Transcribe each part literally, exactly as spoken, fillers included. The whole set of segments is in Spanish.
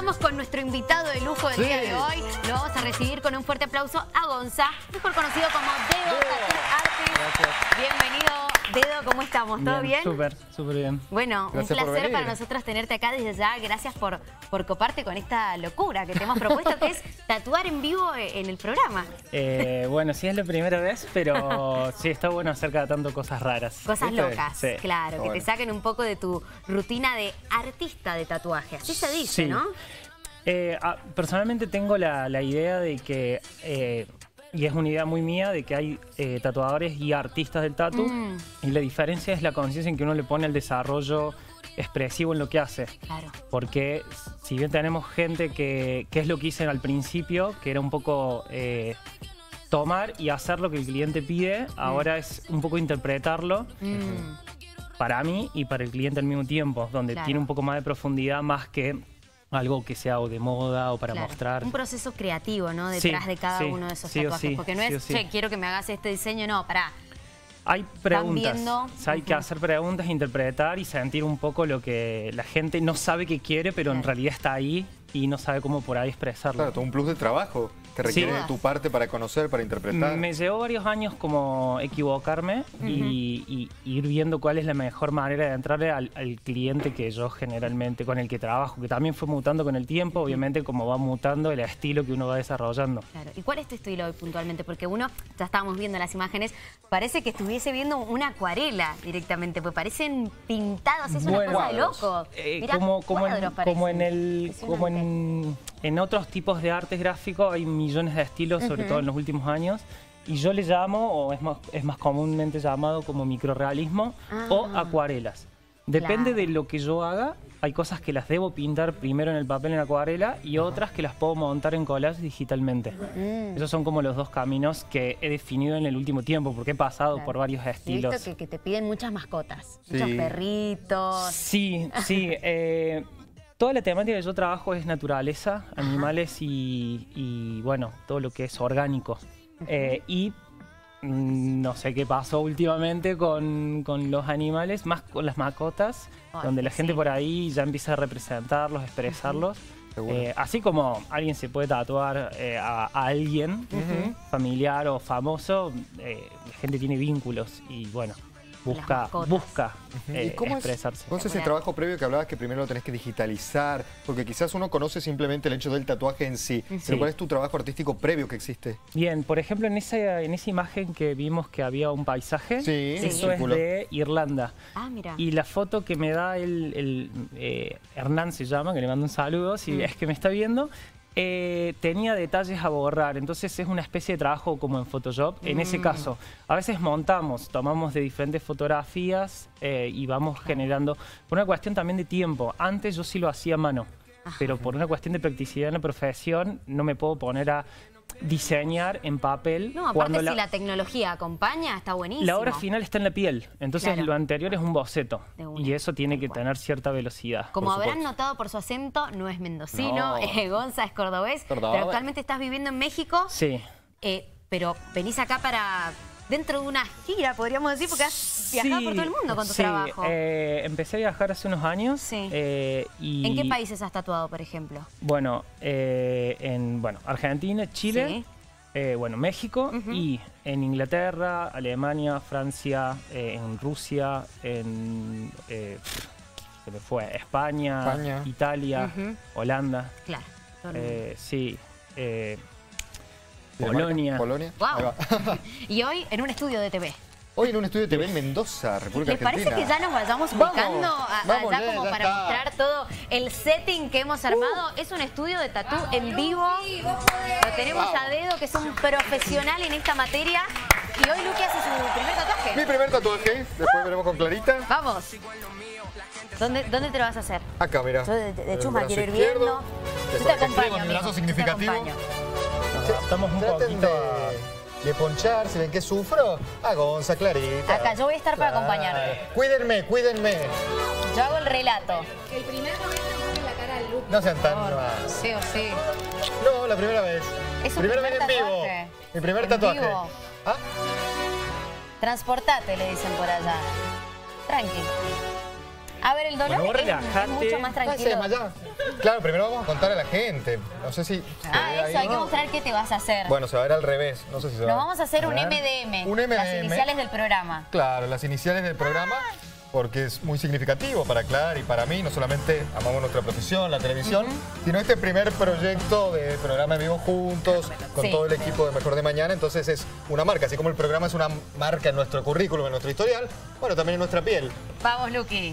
estamos con nuestro invitado de lujo del sí. día de hoy. Lo vamos a recibir con un fuerte aplauso a Gonza, mejor conocido como Dedo Tattoo Artist. Gracias. Bienvenido, Dedo, ¿cómo estamos? ¿Todo bien? Súper, súper bien. Bueno, Gracias un por placer venir. para nosotros tenerte acá desde ya. Gracias por, por coparte con esta locura que te hemos propuesto, que es tatuar en vivo en el programa. Eh, bueno, sí es la primera vez, pero sí está bueno hacer cada tanto cosas raras. Cosas ¿Viste? locas, Sí. claro, que Bueno. te saquen un poco de tu rutina de artista de tatuaje. Así se dice, Sí. ¿no? Eh, ah, personalmente tengo la, la idea de que, eh, y es una idea muy mía, de que hay eh, tatuadores y artistas del tatu, Mm. y la diferencia es la conciencia en que uno le pone el desarrollo expresivo en lo que hace. Claro. Porque si bien tenemos gente que, que es lo que hice al principio, que era un poco eh, tomar y hacer lo que el cliente pide, ahora es un poco interpretarlo Mm. para mí y para el cliente al mismo tiempo, donde Claro. tiene un poco más de profundidad más que algo que sea o de moda o para Claro, mostrar. un proceso creativo, ¿no? Sí, Detrás de cada sí, uno de esos sí o tatuajes. sí, Porque no sí es, o sí. che, quiero que me hagas este diseño. No, pará. Hay preguntas, viendo. o sea, hay que Ujú. hacer preguntas, interpretar y sentir un poco lo que la gente no sabe que quiere, pero en Claro. realidad está ahí y no sabe cómo por ahí expresarlo. Claro, todo un plus de trabajo que requiere Sí. de tu parte para conocer, para interpretar. Me llevó varios años como equivocarme y, y- y ir viendo cuál es la mejor manera de entrarle al, al cliente que yo generalmente, con el que trabajo, que también fue mutando con el tiempo, obviamente como va mutando el estilo que uno va desarrollando. Claro. ¿Y cuál es tu estilo hoy puntualmente? Porque uno, ya estábamos viendo las imágenes, parece que estuviese viendo una acuarela directamente, pues parecen pintados, es una Bueno, cosa de cuadros. loco. Eh, Mirá, como, como, en, cuadros como en parecen. el como en, en otros tipos de artes gráficos hay millones de estilos, sobre Ujú. todo en los últimos años, y yo le llamo, o es más, es más comúnmente llamado como microrrealismo o Ah. acuarelas. Depende Claro. de lo que yo haga, hay cosas que las debo pintar primero en el papel en acuarela y otras que las puedo montar en collage digitalmente. Mm. Esos son como los dos caminos que he definido en el último tiempo, porque he pasado Claro. por varios He estilos. visto que, que te piden muchas mascotas, Sí. muchos perritos. Sí, sí. eh, toda la temática que yo trabajo es naturaleza, animales y, y, bueno, todo lo que es orgánico. Eh, y mm, no sé qué pasó últimamente con, con los animales, más con las mascotas, Ay, donde la sí. gente por ahí ya empieza a representarlos, expresarlos. Seguro. Eh, así como alguien se puede tatuar eh, a, a alguien familiar o famoso, eh, la gente tiene vínculos y bueno, busca, mascotas. busca eh, ¿Y cómo es, expresarse. cómo es ese trabajo previo que hablabas que primero lo tenés que digitalizar? Porque quizás uno conoce simplemente el hecho del tatuaje en sí. Pero ¿cuál es tu trabajo artístico previo que existe? Bien, por ejemplo, en esa, en esa imagen que vimos que había un paisaje, Sí, eso un es círculo. de Irlanda. Ah, mira. Y la foto que me da el, el, eh, Hernán se llama, que le mando un saludo, si Mm. es que me está viendo, eh, tenía detalles a borrar. Entonces es una especie de trabajo como en Photoshop. En Mm. ese caso, a veces montamos, tomamos de diferentes fotografías eh, y vamos generando, por una cuestión también de tiempo. Antes yo sí lo hacía a mano. Ajá. Pero por una cuestión de practicidad en la profesión no me puedo poner a diseñar en papel. No, aparte cuando si la tecnología acompaña, está buenísimo. la obra final está en la piel, entonces Claro. lo anterior es un boceto De una, y eso tiene tal que cual. tener cierta velocidad. Como Por habrán supuesto. notado por su acento, no es mendocino, No. eh, Gonza es cordobés, Cordobés. pero actualmente estás viviendo en México, Sí. eh, pero venís acá para dentro de una gira, podríamos decir, porque has viajado Sí, por todo el mundo con tu sí, trabajo. eh, empecé a viajar hace unos años. Sí. eh, y, ¿En qué países has tatuado, por ejemplo? Bueno, eh, en bueno, Argentina, Chile, Sí. eh, bueno, México Ujú. y en Inglaterra, Alemania, Francia, eh, en Rusia, en eh, se me fue, España, España. Italia, Ujú. Holanda, Claro. todo el mundo. eh, sí, eh, ¿Dinamarca? Polonia. Polonia. Guau. Ahí va. Y hoy en un estudio de T V. Hoy en un estudio de T V en Mendoza, República ¿Les parece Argentina. que ya nos vayamos Vamos, ubicando a- vamos, allá ya, como ya para está. mostrar todo el setting que hemos armado? Es un estudio de tatú en vivo. Lo tenemos a Dedo, que es un profesional en esta materia. Y hoy Luqui hace su primer Mi tatuaje. primer tatuaje, después veremos con Clarita. Vamos. ¿Dónde, ¿Dónde te lo vas a hacer? Acá, mira. Yo de, de El chusma brazo quiero ir izquierdo. viendo. Yo te Después acompaño, con el brazo amigo. Yo te significativo. acompaño. Estamos un Traten poquito... de, de ponchar, si ven que sufro, a Gonza, Clarita. Acá, yo voy a estar para Claro. acompañarte. Cuídenme, cuídenme. Yo hago el relato. El primer momento pone la cara al look. No sean tan Por- más. Sí o sí. No, la primera vez. Es su Primera primer vez en vivo. tatuaje. Mi primer En tatuaje. vivo. ¿Ah? Transportate, le dicen por allá. Tranqui. A ver, el dolor Bueno, vos es, es relajate. mucho más Ah, se tranquilo. desmayó. Claro, primero vamos a contar a la gente. No sé si... se Ah, ve eso, ahí. hay que mostrar qué te vas a hacer. Bueno, se va a ver al revés. No sé si se va Nos a ver. vamos a hacer A un ver. M D M. Un M D Las M. iniciales del programa. Claro, las iniciales del programa, porque es muy significativo para Clara y para mí. No solamente amamos nuestra profesión, la televisión, sino este primer proyecto de programa en vivo juntos, con Sí. todo el equipo de Mejor de Mañana. Entonces es una marca, así como el programa es una marca en nuestro currículum, en nuestro historial, bueno, también en nuestra piel. Vamos, Luqui.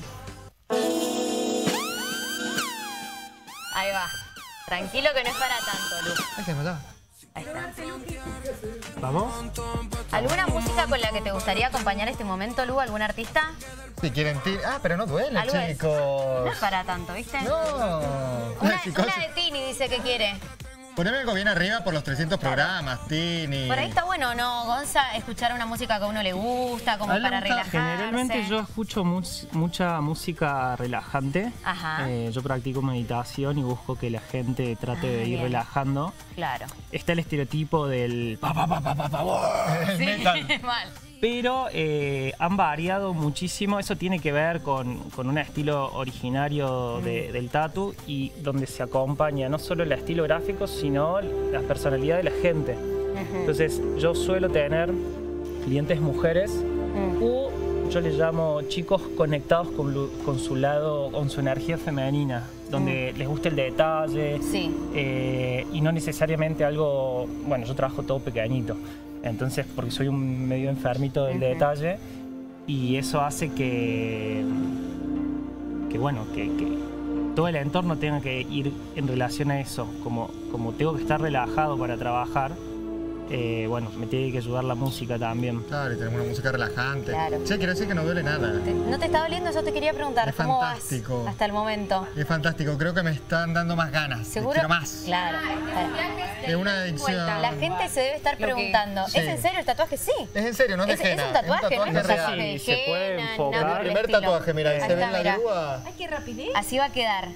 Ahí va. Tranquilo que no es para tanto, Lu. Ay, se desmayó. Ahí está. ¿Vamos? ¿Alguna música con la que te gustaría acompañar este momento, Lu? ¿Algún artista? Si quieren ti- Ah, pero no duele, Algo es. chicos. No es para tanto, ¿viste? No. Una, Chicos, una de Tini dice que quiere. poneme algo bien arriba por los trescientos programas, Tini. Por ahí está bueno, ¿no, Gonza? Escuchar una música que a uno le gusta, como para relajarse. Generalmente yo escucho mus- mucha música relajante. Ajá. Eh, yo practico meditación y busco que la gente trate Ah, de ir bien. relajando. Claro. Está el estereotipo del pa pa pa pa pa pa, pa. El metal. Mal. Pero eh, han variado muchísimo. Eso tiene que ver con, con un estilo originario de- del tatu y donde se acompaña no solo el estilo gráfico, sino la personalidad de la gente. Entonces yo suelo tener clientes mujeres o yo les llamo chicos conectados con, lu- con su lado, con su energía femenina, donde les gusta el detalle Sí. eh, y no necesariamente algo, bueno, yo trabajo todo pequeñito, entonces porque soy un medio enfermito del detalle y eso hace que, que bueno, que, que todo el entorno tenga que ir en relación a eso, como, como tengo que estar relajado para trabajar. Eh, bueno, me tiene que ayudar la música también. Claro, y tenemos una música relajante. Claro. Che, quiero decir que no duele nada. Te- ¿No te está doliendo? Yo te quería preguntar, Es ¿cómo fantástico. vas hasta el momento? Es fantástico, creo que me están dando más ganas. ¿Seguro? Quiero más. Claro. Es una adicción. La gente se debe estar Lo que- preguntando, Sí. ¿es en serio el tatuaje? Sí. Es en serio, no es de Es, es henna, un tatuaje, no es un real. tatuaje de Sí, se puede henna, enfocar. nada por El el primer estilo. tatuaje, mira, ahí Ahí se ve está, en la mirá. grúa. Ay, qué rapidez. Así va a quedar.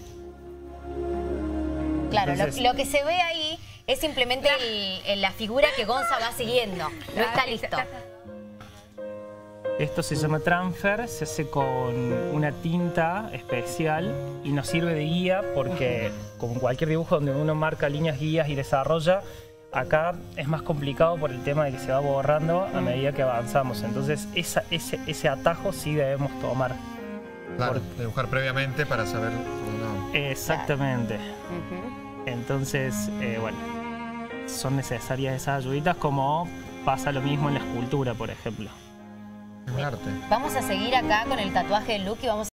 Claro, lo- Entonces- lo, que se ve ahí es simplemente el- el- la figura que Gonza va siguiendo. No está listo. Esto se llama transfer, se hace con una tinta especial y nos sirve de guía porque, como en cualquier dibujo donde uno marca líneas guías y desarrolla, acá es más complicado por el tema de que se va borrando a medida que avanzamos. Entonces esa- ese, ese atajo sí debemos tomar. Claro, dibujar previamente para saber. No. Exactamente. Entonces, eh, bueno, son necesarias esas ayuditas, como pasa lo mismo en la escultura, por ejemplo. Es un arte. Vamos a seguir acá con el tatuaje de Luke y vamos